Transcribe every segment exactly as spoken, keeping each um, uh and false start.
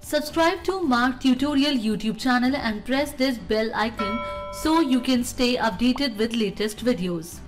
Subscribe to MARG Tutorial YouTube channel and press this bell icon so you can stay updated with latest videos.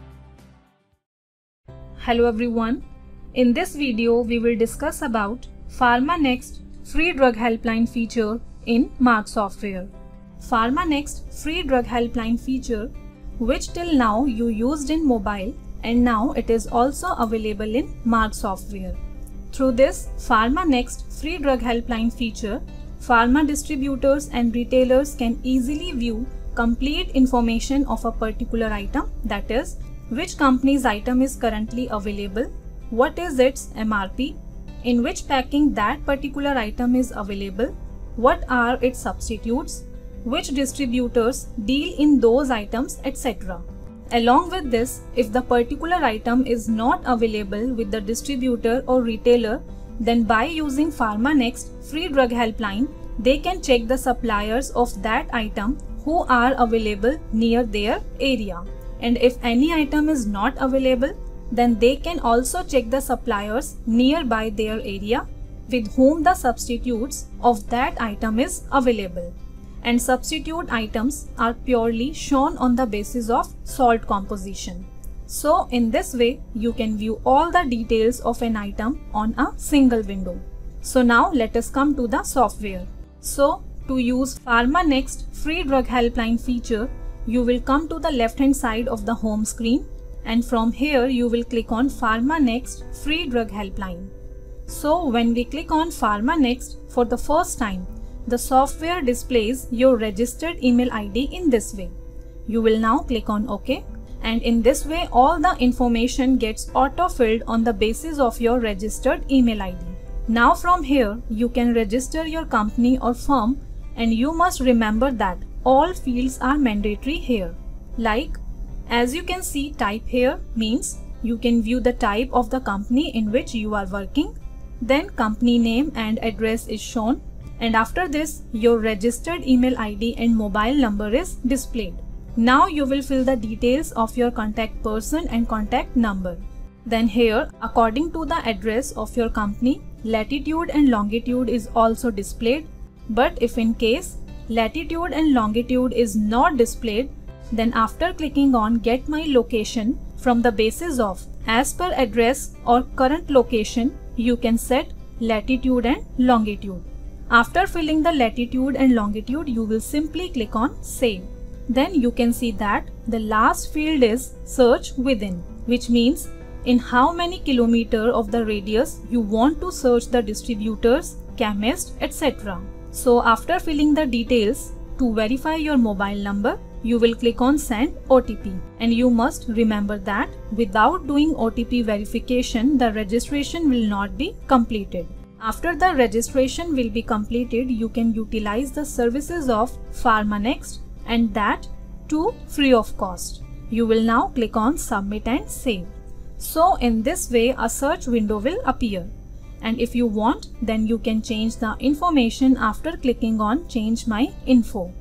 Hello everyone. In this video we will discuss about PharmaNXT free drug helpline feature in MARG software. PharmaNXT free drug helpline feature, which till now you used in mobile and now it is also available in MARG software. Through this PharmaNXT free drug helpline feature, pharma distributors and retailers can easily view complete information of a particular item, that is, which company's item is currently available, what is its M R P, in which packing that particular item is available, what are its substitutes, which distributors deal in those items, et cetera. Along with this, if the particular item is not available with the distributor or retailer, then by using PharmaNXT free drug helpline, they can check the suppliers of that item who are available near their area. And if any item is not available, then they can also check the suppliers nearby their area with whom the substitutes of that item is available. And substitute items are purely shown on the basis of salt composition. So in this way, you can view all the details of an item on a single window. So now let us come to the software. So to use PharmaNXT free drug helpline feature, you will come to the left hand side of the home screen, and from here you will click on PharmaNXT free drug helpline. So when we click on PharmaNXT for the first time, the software displays your registered email I D in this way. You will now click on OK, and in this way all the information gets auto-filled on the basis of your registered email I D. Now from here you can register your company or firm, and you must remember that all fields are mandatory here. Like, as you can see, type here means you can view the type of the company in which you are working. Then company name and address is shown. And after this, your registered email I D and mobile number is displayed. Now you will fill the details of your contact person and contact number. Then here, according to the address of your company, latitude and longitude is also displayed. But if in case latitude and longitude is not displayed, then after clicking on Get My Location, from the basis of as per address or current location, you can set latitude and longitude. After filling the latitude and longitude, you will simply click on Save. Then you can see that the last field is Search Within, which means in how many kilometers of the radius you want to search the distributors, chemists, et cetera. So after filling the details, to verify your mobile number, you will click on Send O T P. And you must remember that without doing O T P verification, the registration will not be completed. After the registration will be completed, you can utilize the services of PharmaNXT, and that too free of cost. You will now click on Submit and Save. So in this way, a search window will appear. And if you want, then you can change the information after clicking on Change My Info.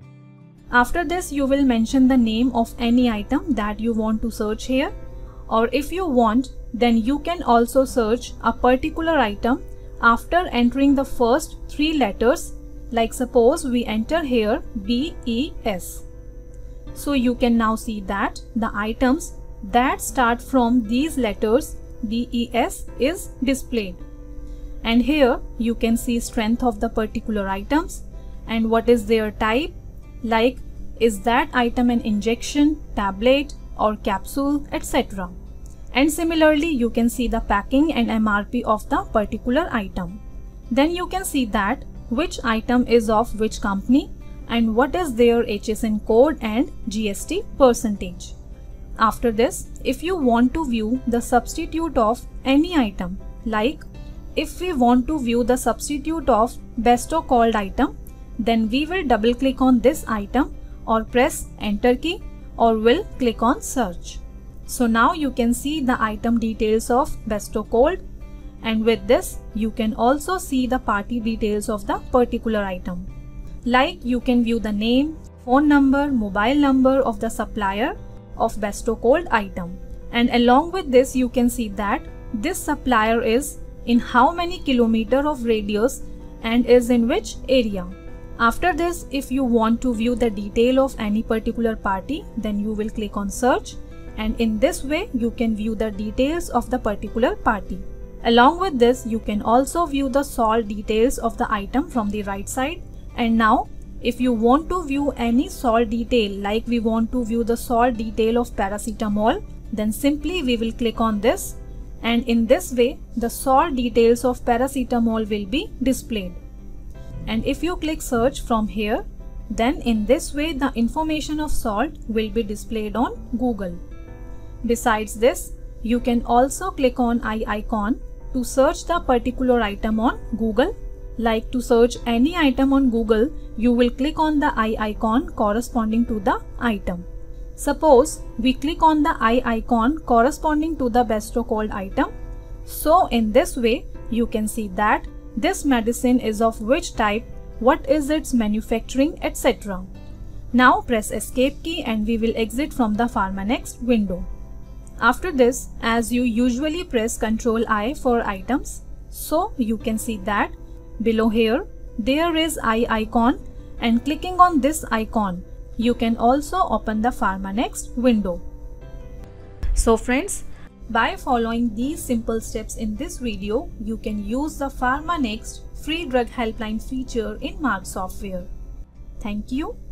After this, you will mention the name of any item that you want to search here. Or if you want, then you can also search a particular item after entering the first three letters, like suppose we enter here B E S. So you can now see that the items that start from these letters B E S is displayed. And here you can see strength of the particular items and what is their type, like is that item an injection, tablet or capsule, et cetera. And similarly, you can see the packing and M R P of the particular item. Then you can see that which item is of which company and what is their H S N code and G S T percentage. After this, if you want to view the substitute of any item, like if we want to view the substitute of besto called item, then we will double click on this item or press Enter key, or will click on Search. So now you can see the item details of besto cold, and with this you can also see the party details of the particular item. Like you can view the name, phone number, mobile number of the supplier of besto cold item. And along with this you can see that this supplier is in how many kilometer of radius and is in which area. After this, if you want to view the detail of any particular party, then you will click on search, and in this way you can view the details of the particular party. Along with this, you can also view the sold details of the item from the right side. And now, if you want to view any sold detail, like we want to view the sold detail of paracetamol, then simply we will click on this, and in this way the sold details of paracetamol will be displayed. And if you click search from here, then in this way the information of sold will be displayed on Google. Besides this, you can also click on eye icon to search the particular item on Google. Like to search any item on Google, you will click on the eye icon corresponding to the item. Suppose we click on the eye icon corresponding to the Bestocold item. So in this way, you can see that this medicine is of which type, what is its manufacturing, et cetera. Now press escape key and we will exit from the PharmaNXT window. After this, as you usually press control I for items, so you can see that below here there is eye icon, and clicking on this icon you can also open the PharmaNXT window. So friends, by following these simple steps in this video, you can use the PharmaNXT free drug helpline feature in MARG software. Thank you.